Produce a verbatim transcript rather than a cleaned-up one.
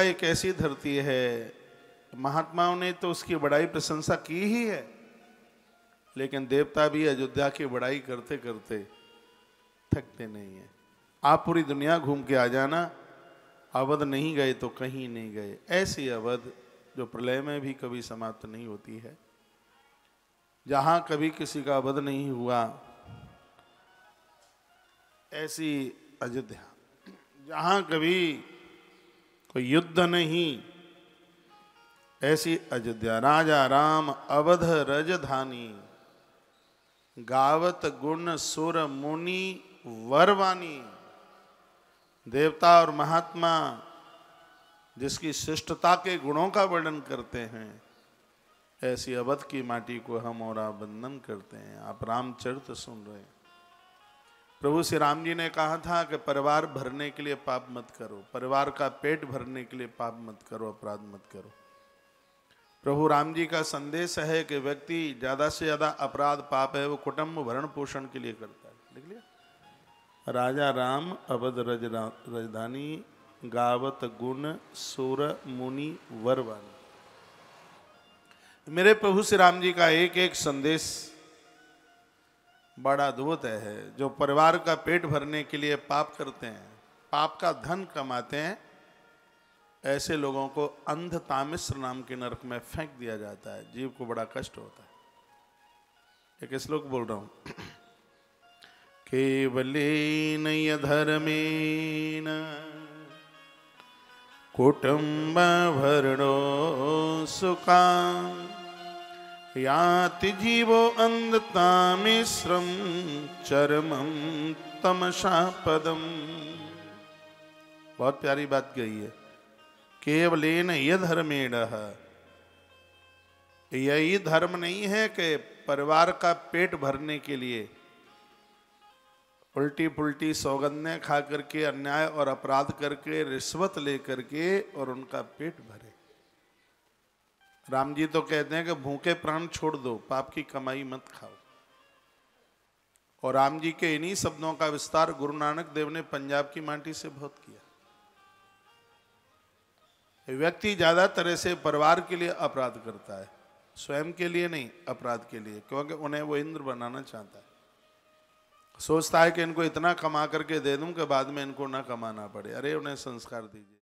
एक ऐसी धरती है, महात्माओं ने तो उसकी बड़ाई प्रशंसा की ही है, लेकिन देवता भी अयोध्या की बड़ाई करते करते थकते नहीं है। आप पूरी दुनिया घूम के आ जाना, अवध नहीं गए तो कहीं नहीं गए। ऐसी अवध जो प्रलय में भी कभी समाप्त नहीं होती है, जहां कभी किसी का वध नहीं हुआ, ऐसी अयोध्या, जहां कभी कोई युद्ध नहीं, ऐसी अयोध्या। राजा राम अवध रजधानी, गावत गुण सुर मुनि वरवानी। देवता और महात्मा जिसकी शिष्टता के गुणों का वर्णन करते हैं, ऐसी अवध की माटी को हम और आप वंदन करते हैं। आप रामचरित सुन रहे हैं। प्रभु श्री राम जी ने कहा था कि परिवार भरने के लिए पाप मत करो, परिवार का पेट भरने के लिए पाप मत करो, अपराध मत करो। प्रभु राम जी का संदेश है कि व्यक्ति ज्यादा से ज्यादा अपराध पाप है वो कुटुंब भरण पोषण के लिए करता है। लिख लिया? राजा राम अवध रज राजधानी, गावत गुण सुर मुनि वरवानी। मेरे प्रभु श्री राम जी का एक एक संदेश बड़ा अद्भुत है। जो परिवार का पेट भरने के लिए पाप करते हैं, पाप का धन कमाते हैं, ऐसे लोगों को अंध तामिश्र नाम के नरक में फेंक दिया जाता है। जीव को बड़ा कष्ट होता है। एक श्लोक बोल रहा हूं। केवलेन धर्मेण कुटुंब भरणो सुखाम, याति जीवो अंधतामिश्रम चरमं तमसा पदम। बहुत प्यारी बात कही है। केवलेन यधर्मेण, यही धर्म नहीं है कि परिवार का पेट भरने के लिए उल्टी पुल्टी सौगंधें खा करके, अन्याय और अपराध करके, रिश्वत ले करके और उनका पेट भरे। राम जी तो कहते हैं कि भूखे प्राण छोड़ दो, पाप की कमाई मत खाओ। और राम जी के इन्हीं शब्दों का विस्तार गुरु नानक देव ने पंजाब की माटी से बहुत किया। व्यक्ति ज्यादा तरह से परिवार के लिए अपराध करता है, स्वयं के लिए नहीं, अपराध के लिए, क्योंकि उन्हें वो इंद्र बनाना चाहता है। सोचता है कि इनको इतना कमा करके दे दूं कि बाद में इनको ना कमाना पड़े। अरे उन्हें संस्कार दीजिए।